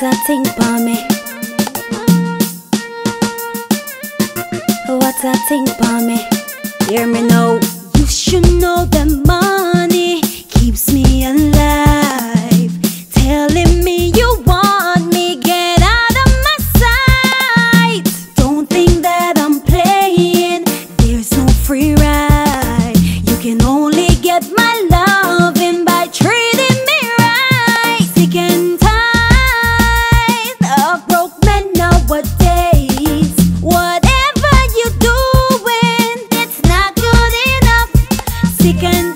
What a thing for me. What a thing for me. Hear me now. You should know that money keeps me alive. Telling me you want me, get out of my sight. Don't think that I'm playing, there's no free ride. You can only get my loving by treating me right. Sick and tired of broke men nowadays. Whatever you're doing, it's not good enough. Sick and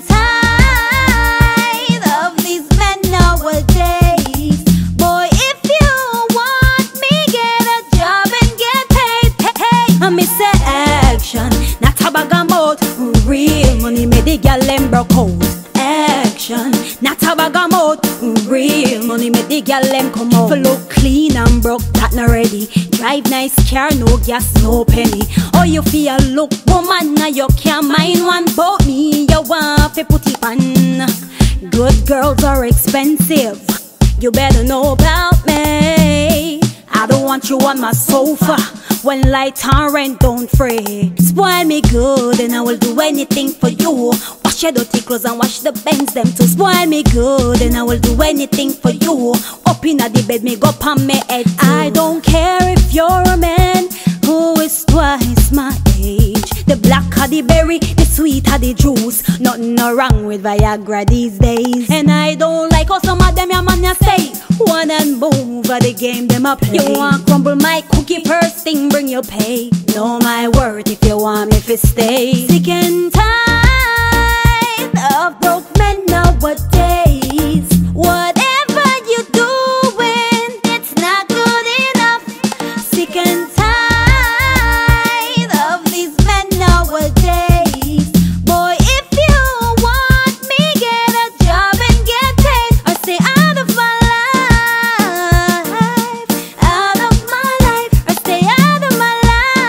tired of these men nowadays. Boy, if you want me, get a job and get paid. Hey, I miss the action, not a bag of mouth. Real money made the girl them broke out. Action, not a bag of mouth. Real money made the girl them come out. For look clean and broke, that not ready. Drive nice car, no gas, no penny. Oh, you feel look woman, now you can't mind one about me. You want to put it on. Good girls are expensive, you better know about me. I don't want you on my sofa when light and rent don't free. Spoil me good and I will do anything for you. Wash your dirty clothes and wash the Benz them too. Spoil me good and I will do anything for you. Up in the bed, me go on me head too. I don't care if you're a man who is twice my age. The black of the berry, the sweet of the juice. Nothing no wrong with Viagra these days. And I don't like how some of them your man ya say one and move of the game them a play. You want crumble my cookie, first thing bring your pay. Know my word if you want me to stay. Sick and tired of broke men nowadays. Whatever you doing, it's not good enough. Sick and tired of these men nowadays. Boy, if you want me, get a job and get paid, or stay out of my life, out of my life, or stay out of my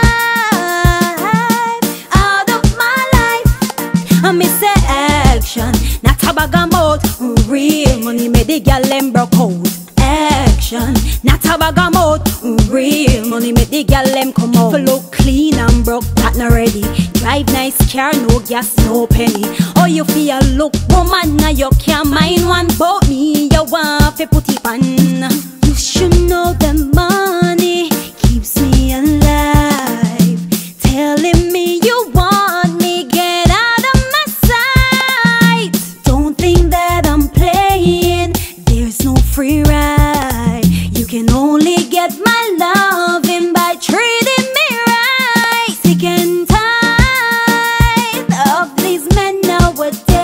life, out of my life. I miss the action, not a bag of mouth. Real money made the girl them broke out. Action, not a bag of mouth. Real money made the girl them come out. For look clean and broke, that not ready. Drive nice car, no gas, no penny. Oh, you feel look woman, now you can't mind one about me. You want to put it on. You should know that money keeps me alive. Telling me you want me, get out of my sight. Don't think that I'm playing, there's no free ride. You can only get my loving by treating me right. Sick and tired of these men nowadays.